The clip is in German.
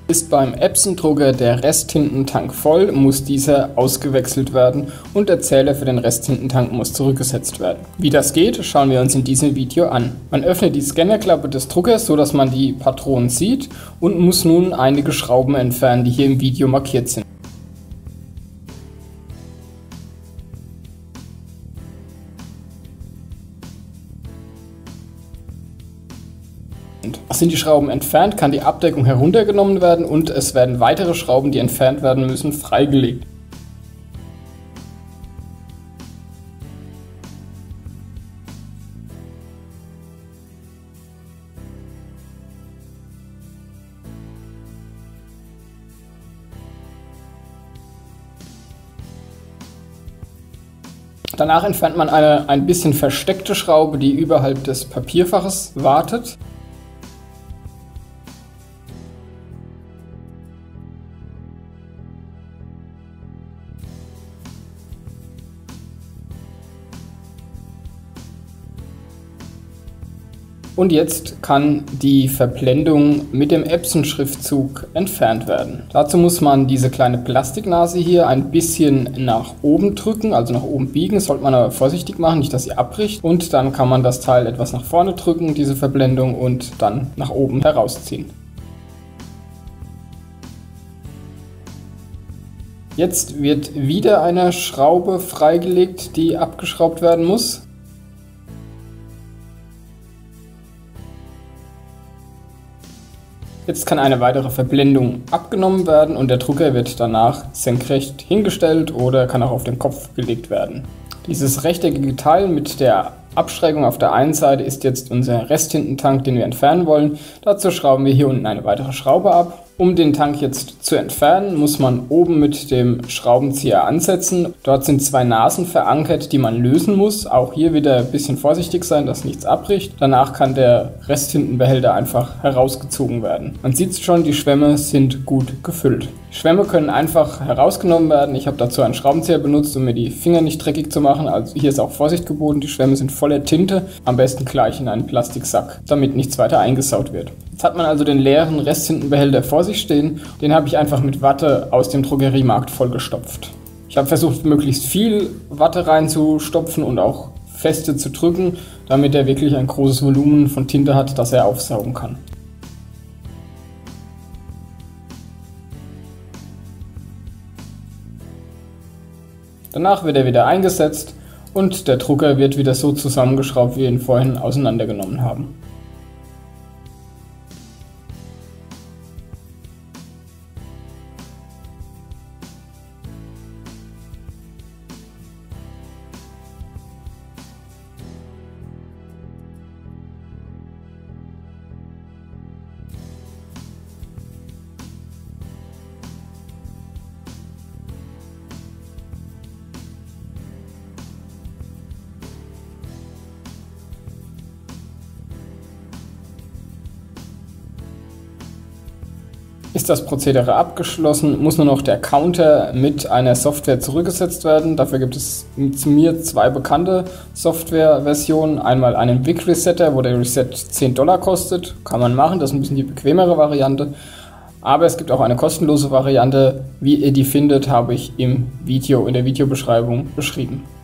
Ist beim Epson-Drucker der Resttintentank voll, muss dieser ausgewechselt werden und der Zähler für den Resttintentank muss zurückgesetzt werden. Wie das geht, schauen wir uns in diesem Video an. Man öffnet die Scannerklappe des Druckers, so dass man die Patronen sieht und muss nun einige Schrauben entfernen, die hier im Video markiert sind. Sind die Schrauben entfernt, kann die Abdeckung heruntergenommen werden und es werden weitere Schrauben, die entfernt werden müssen, freigelegt. Danach entfernt man eine ein bisschen versteckte Schraube, die überhalb des Papierfaches wartet. Und jetzt kann die Verblendung mit dem Epson-Schriftzug entfernt werden. Dazu muss man diese kleine Plastiknase hier ein bisschen nach oben drücken, also nach oben biegen. Das sollte man aber vorsichtig machen, nicht dass sie abbricht. Und dann kann man das Teil etwas nach vorne drücken, diese Verblendung, und dann nach oben herausziehen. Jetzt wird wieder eine Schraube freigelegt, die abgeschraubt werden muss. Jetzt kann eine weitere Verblendung abgenommen werden und der Drucker wird danach senkrecht hingestellt oder kann auch auf den Kopf gelegt werden. Dieses rechteckige Teil mit der Abschrägung auf der einen Seite ist jetzt unser Resttintentank, den wir entfernen wollen. Dazu schrauben wir hier unten eine weitere Schraube ab. Um den Tank jetzt zu entfernen, muss man oben mit dem Schraubenzieher ansetzen. Dort sind zwei Nasen verankert, die man lösen muss. Auch hier wieder ein bisschen vorsichtig sein, dass nichts abbricht. Danach kann der Resttintenbehälter einfach herausgezogen werden. Man sieht schon, die Schwämme sind gut gefüllt. Die Schwämme können einfach herausgenommen werden. Ich habe dazu einen Schraubenzieher benutzt, um mir die Finger nicht dreckig zu machen. Also hier ist auch Vorsicht geboten, die Schwämme sind voller Tinte. Am besten gleich in einen Plastiksack, damit nichts weiter eingesaut wird. Jetzt hat man also den leeren Resttintenbehälter vor sich stehen. Den habe ich einfach mit Watte aus dem Drogeriemarkt vollgestopft. Ich habe versucht, möglichst viel Watte reinzustopfen und auch feste zu drücken, damit er wirklich ein großes Volumen von Tinte hat, das er aufsaugen kann. Danach wird er wieder eingesetzt und der Drucker wird wieder so zusammengeschraubt, wie wir ihn vorhin auseinandergenommen haben. Ist das Prozedere abgeschlossen, muss nur noch der Counter mit einer Software zurückgesetzt werden. Dafür gibt es zu mir zwei bekannte Softwareversionen. Einmal einen Wick Resetter, wo der Reset $10 kostet. Kann man machen, das ist ein bisschen die bequemere Variante. Aber es gibt auch eine kostenlose Variante. Wie ihr die findet, habe ich im Video, in der Videobeschreibung beschrieben.